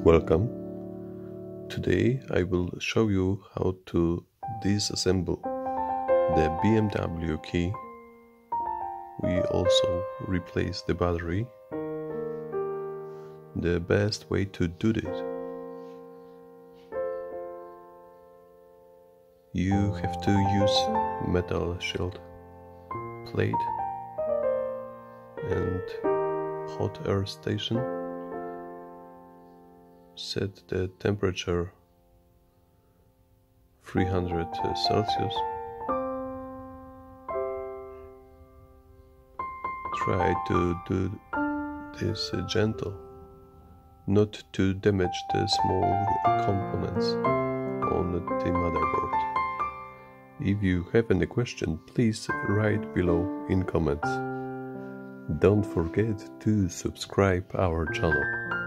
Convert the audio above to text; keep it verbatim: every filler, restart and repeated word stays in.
Welcome. Today I will show you how to disassemble the B M W key. We also replace the battery. The best way to do this: you have to use metal shield plate and hot air station. Set the temperature three hundred Celsius. Try to do this gentle, not to damage the small components on the motherboard. If you have any question, please write below in comments. Don't forget to subscribe our channel.